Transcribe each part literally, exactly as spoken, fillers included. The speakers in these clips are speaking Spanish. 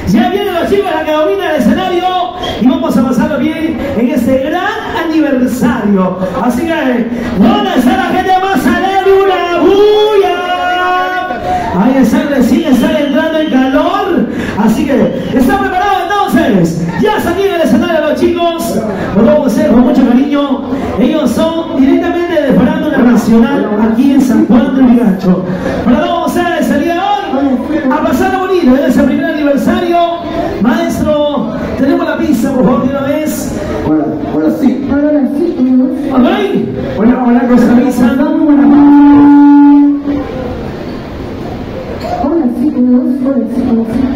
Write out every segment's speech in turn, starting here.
Ya vienen los chicos a que domina el escenario y vamos a pasarlo bien en este gran aniversario. Así que, ¿dónde está la gente más alegre? ¡Una bulla! Ahí está, recién está entrando en calor. Así que, ¿están preparados entonces? Ya están aquí en el escenario los chicos. Lo vamos a hacer con mucho cariño. Ellos son directamente de Farándula Nacional aquí en San Juan del Urigancho. Pero lo vamos a hacer ese día de hoy a pasar bonito en ese primer aniversario. Maestro, tenemos la pista, por favor, de una vez. Hola, hola, sí. Hola, sí. ¿Ok? Hola, hola, Nuestra pista. Hola, sí, hola, sí, hola, sí.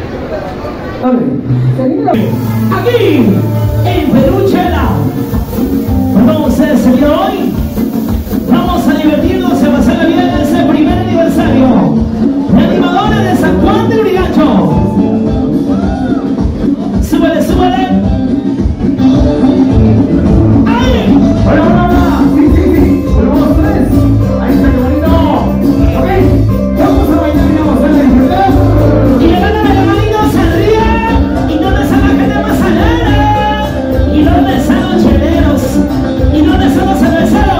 Aquí, en Peruchela, vamos a hacer ese día de hoy. Vamos a divertirnos, a pasar la vida en ese primer aniversario de animadores de San Juan de Urigancho. Súbele, súbele. ¡Ahí! hola, hola, sí, sí, sí. Volvamos tres. Ahí está, qué bonito. Ok, vamos a bailar y vamos a hacer la disfrutar. Y levántame la manito, se ríe. ¿Y dónde está la gente más alegre? ¿Y dónde están los cheleros? ¿Y dónde están los cerveceros?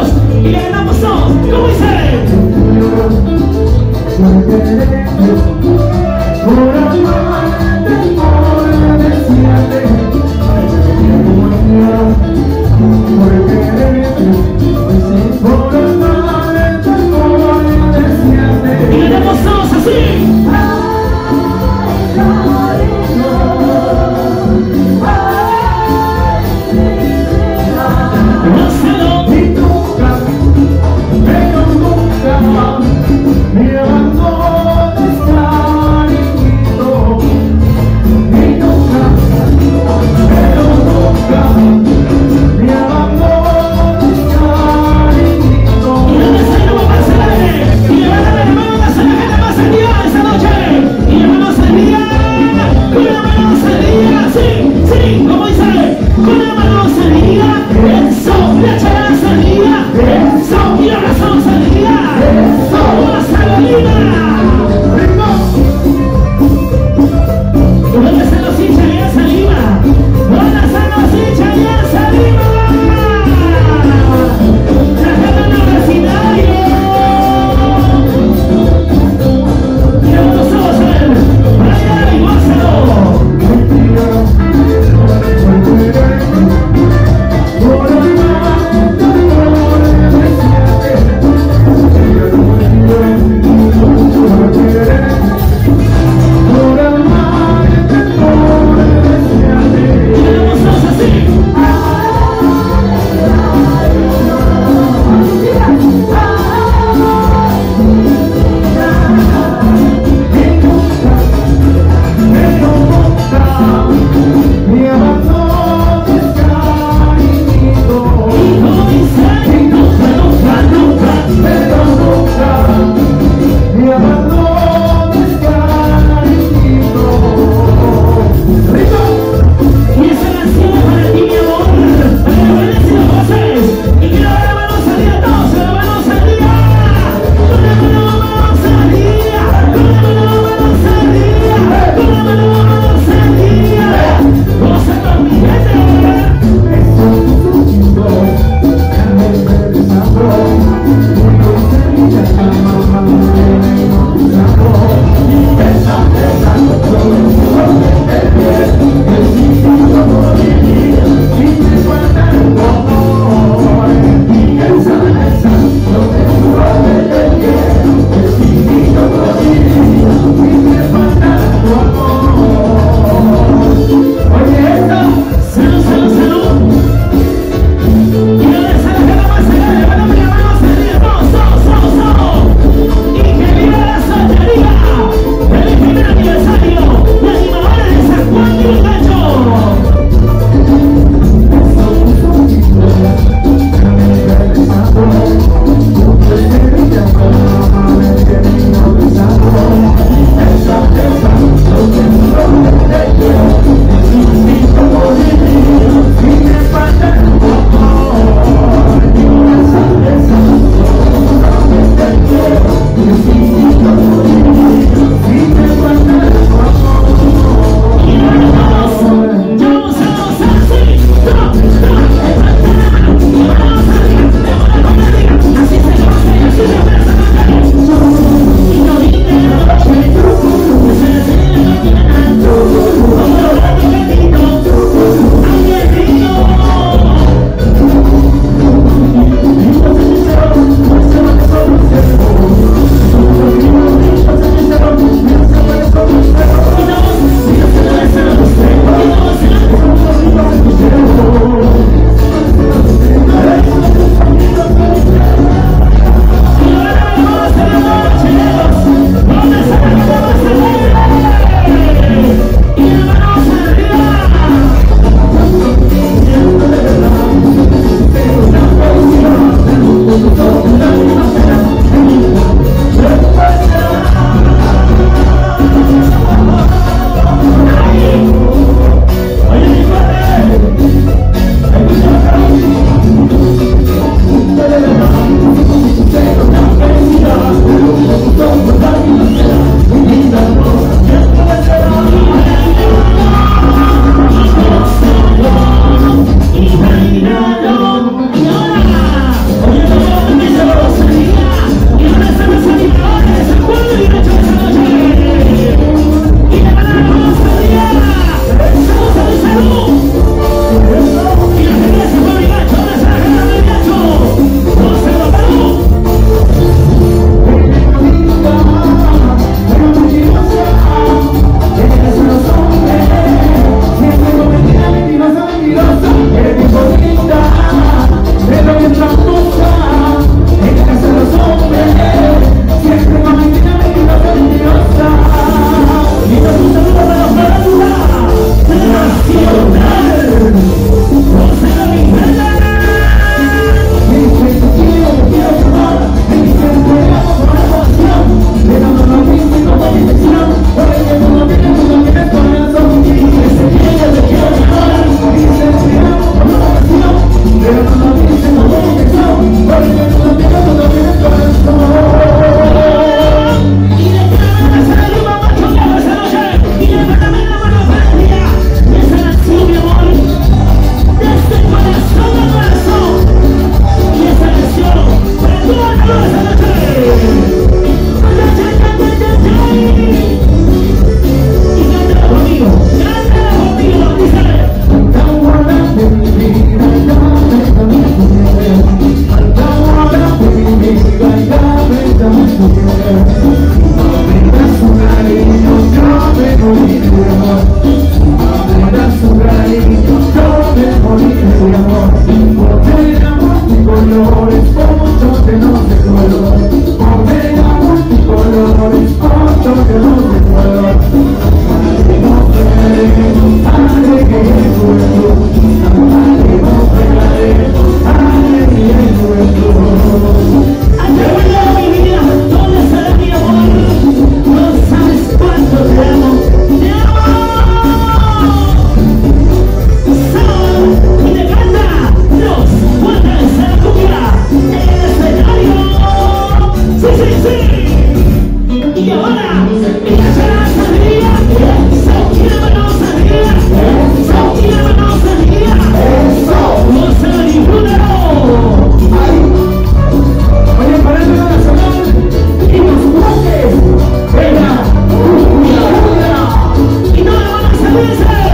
¡Súbese!